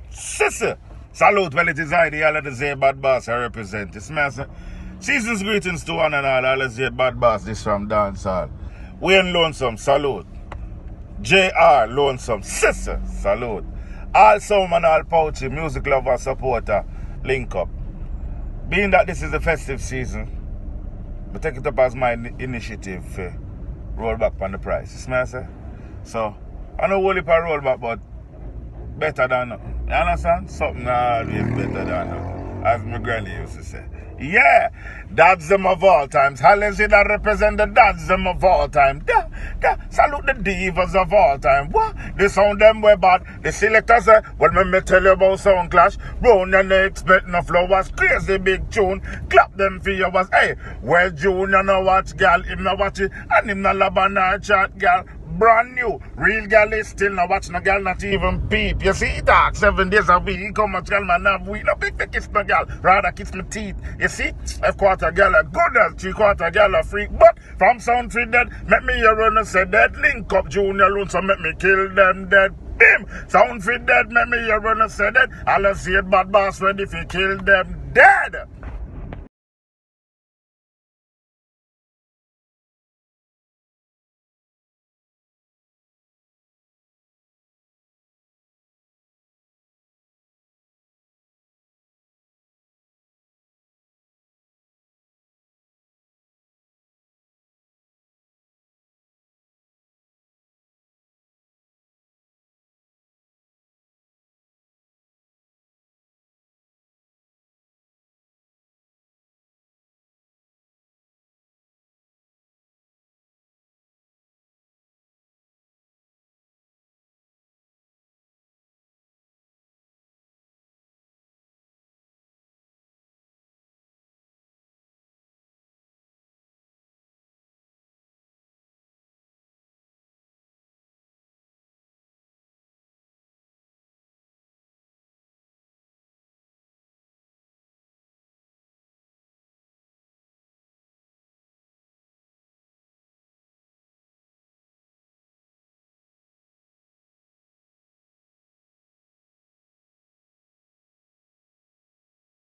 Sister. Salute, well, it is I, the all Z Bad Boss I represent. It's master. Season's greetings to one and all Z Bad Boss, this from Dancehall. Wayne Lonesome, salute. JR Lonesome, sister, salute. All Sound and all Pouchy, music lover, supporter, link up. Being that this is the festive season, I take it up as my initiative for roll back on the price. You smell, sir? So, I know only for roll back, but better than nothing. You understand? Something always better than nothing. As my granny used to say. Yeah, dads them of all times. Hallenzy that represent the dads them of all time. Salute the divas of all time. What? The sound them way bad. The selectors say, well, let me tell you about Sound Clash. Round and they expect no flowers. Crazy big tune. Clap them for yours. Hey, well, Junior no watch, girl. Him no watch it. And him no love and no chat, girl. Brand new. Real girl is still no watch no girl, not even peep. You see, dark 7 days a week. He come and tell man, we no big kiss no girl. Rather kiss my teeth. You see, a quarter girl a good as 3/4 girl a freak. But from Sound Free Dead, make me your runner say dead. Link up Junior Lonesome, make me kill them dead. Bim! Sound Free Dead, make me your runner say dead. I'll see it Bad Boss ready if you kill them dead.